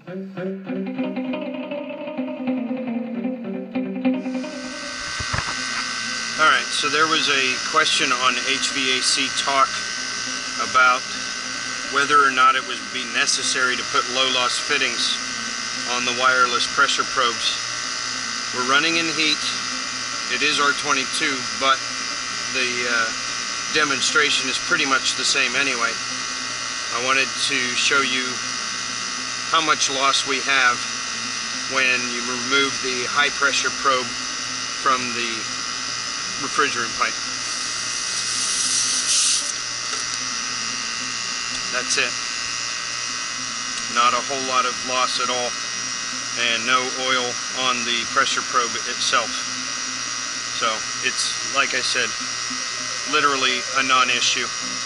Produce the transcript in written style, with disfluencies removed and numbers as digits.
Alright, so there was a question on HVAC Talk about whether or not it would be necessary to put low loss fittings on the wireless pressure probes. We're running in heat. It is R22, but the demonstration is pretty much the same anyway. I wanted to show you how much loss we have when you remove the high pressure probe from the refrigerant pipe. That's it. Not a whole lot of loss at all, and no oil on the pressure probe itself. So it's, like I said, literally a non-issue.